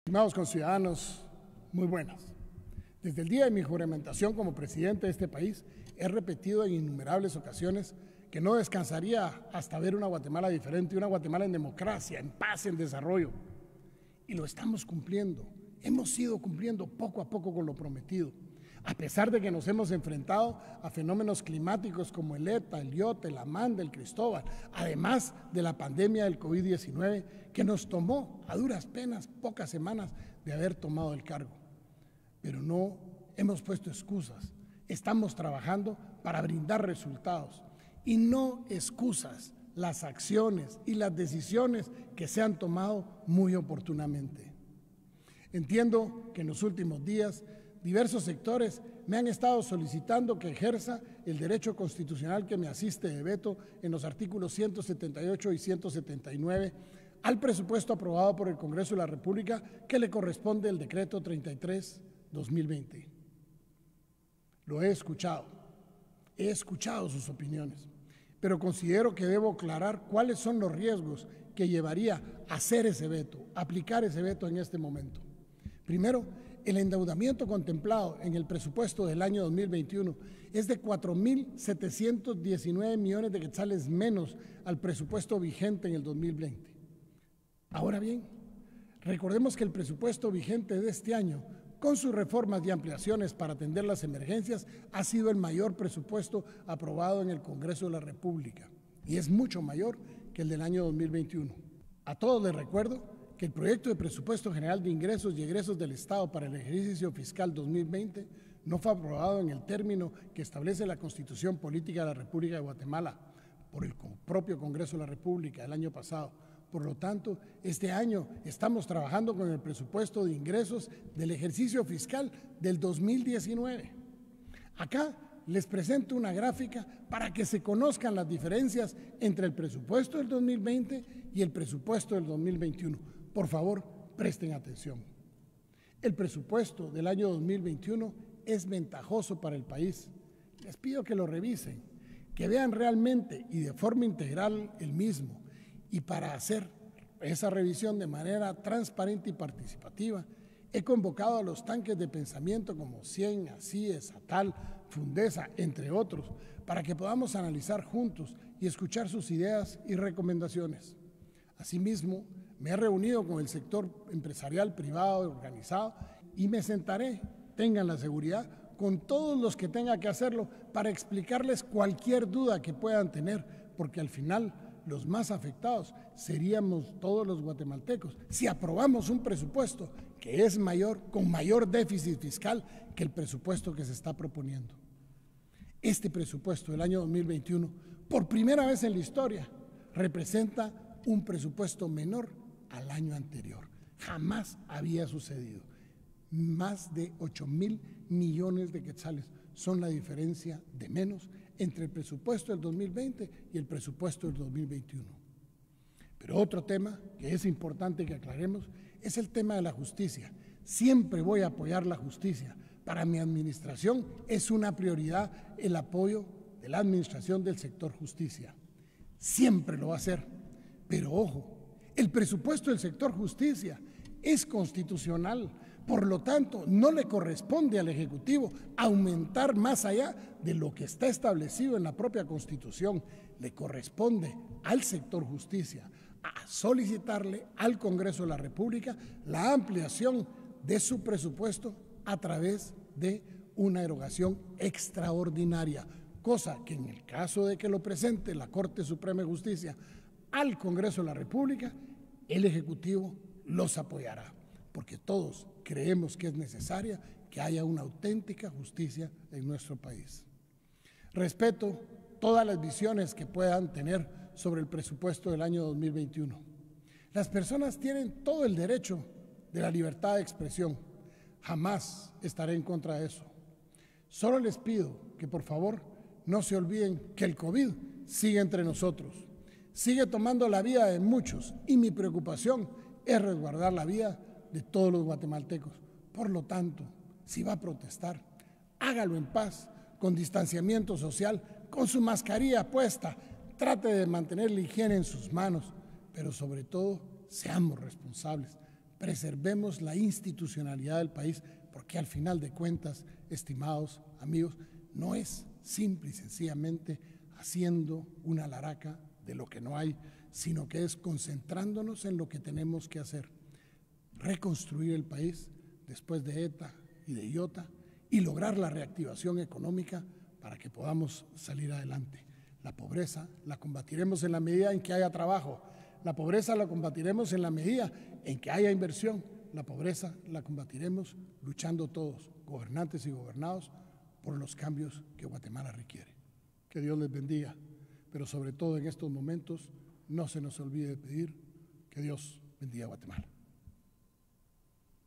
Estimados conciudadanos, muy buenas. Desde el día de mi juramentación como presidente de este país, he repetido en innumerables ocasiones que no descansaría hasta ver una Guatemala diferente, una Guatemala en democracia, en paz, en desarrollo. Y lo estamos cumpliendo. Hemos ido cumpliendo poco a poco con lo prometido. A pesar de que nos hemos enfrentado a fenómenos climáticos como el ETA, el IOTA, el AMANDA, el Cristóbal, además de la pandemia del COVID-19, que nos tomó a duras penas pocas semanas de haber tomado el cargo. Pero no hemos puesto excusas, estamos trabajando para brindar resultados y no excusas las acciones y las decisiones que se han tomado muy oportunamente. Entiendo que en los últimos días diversos sectores me han estado solicitando que ejerza el derecho constitucional que me asiste de veto en los artículos 178 y 179 al presupuesto aprobado por el Congreso de la República que le corresponde el decreto 33/2020. Lo he escuchado sus opiniones, pero considero que debo aclarar cuáles son los riesgos que llevaría a hacer ese veto, aplicar ese veto en este momento. Primero, el endeudamiento contemplado en el presupuesto del año 2021 es de 4.719 millones de quetzales menos al presupuesto vigente en el 2020. Ahora bien, recordemos que el presupuesto vigente de este año, con sus reformas y ampliaciones para atender las emergencias, ha sido el mayor presupuesto aprobado en el Congreso de la República y es mucho mayor que el del año 2021. A todos les recuerdo que el proyecto de presupuesto general de ingresos y egresos del Estado para el ejercicio fiscal 2020 no fue aprobado en el término que establece la Constitución Política de la República de Guatemala por el propio Congreso de la República el año pasado. Por lo tanto, este año estamos trabajando con el presupuesto de ingresos del ejercicio fiscal del 2019. Acá les presento una gráfica para que se conozcan las diferencias entre el presupuesto del 2020 y el presupuesto del 2021. Por favor, presten atención. El presupuesto del año 2021 es ventajoso para el país. Les pido que lo revisen, que vean realmente y de forma integral el mismo. Y para hacer esa revisión de manera transparente y participativa, he convocado a los tanques de pensamiento como CIEN, ACIES, ATAL, Fundesa, entre otros, para que podamos analizar juntos y escuchar sus ideas y recomendaciones. Asimismo, me he reunido con el sector empresarial, privado, organizado y me sentaré, tengan la seguridad, con todos los que tenga que hacerlo para explicarles cualquier duda que puedan tener, porque al final los más afectados seríamos todos los guatemaltecos si aprobamos un presupuesto que es mayor, con mayor déficit fiscal que el presupuesto que se está proponiendo. Este presupuesto del año 2021, por primera vez en la historia, representa un presupuesto menor al año anterior. Jamás había sucedido. Más de 8.000 millones de quetzales son la diferencia de menos entre el presupuesto del 2020 y el presupuesto del 2021. Pero otro tema que es importante que aclaremos es el tema de la justicia. Siempre voy a apoyar la justicia. Para mi administración es una prioridad el apoyo de la administración del sector justicia. Siempre lo va a hacer. Pero ojo, el presupuesto del sector justicia es constitucional. Por lo tanto, no le corresponde al Ejecutivo aumentar más allá de lo que está establecido en la propia Constitución. Le corresponde al sector justicia a solicitarle al Congreso de la República la ampliación de su presupuesto a través de una erogación extraordinaria, cosa que en el caso de que lo presente la Corte Suprema de Justicia al Congreso de la República, el Ejecutivo los apoyará, porque todos creemos que es necesaria que haya una auténtica justicia en nuestro país. Respeto todas las visiones que puedan tener sobre el presupuesto del año 2021. Las personas tienen todo el derecho de la libertad de expresión. Jamás estaré en contra de eso. Solo les pido que por favor no se olviden que el COVID sigue entre nosotros, sigue tomando la vida de muchos y mi preocupación es resguardar la vida de todos los guatemaltecos. Por lo tanto, si va a protestar, hágalo en paz, con distanciamiento social, con su mascarilla puesta, trate de mantener la higiene en sus manos, pero sobre todo, seamos responsables. preservemos la institucionalidad del país, porque al final de cuentas, estimados amigos, no es simple y sencillamente haciendo una laraca de lo que no hay, sino que es concentrándonos en lo que tenemos que hacer, reconstruir el país después de ETA y de IOTA y lograr la reactivación económica para que podamos salir adelante. La pobreza la combatiremos en la medida en que haya trabajo, la pobreza la combatiremos en la medida en que haya inversión, la pobreza la combatiremos luchando todos, gobernantes y gobernados, por los cambios que Guatemala requiere. Que Dios les bendiga, pero sobre todo en estos momentos no se nos olvide de pedir que Dios bendiga a Guatemala.